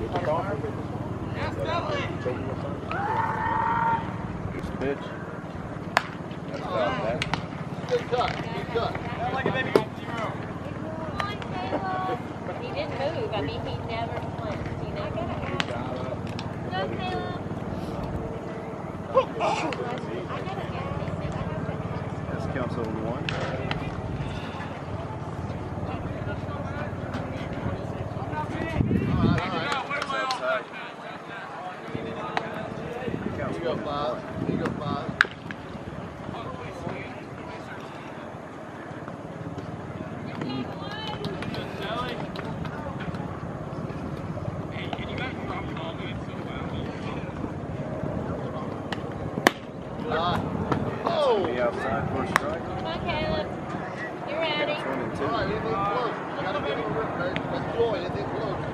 Pitch. That's about that. Good cut. Good cut. Like a baby. He didn't move. I mean, he never flinched. He never moved. Go, Caleb. That's council one. You go 5. You go 5. Be outside for a strike. Come on, Caleb. You ready? All right, anything close. You got to get it. Let's join. Anything close.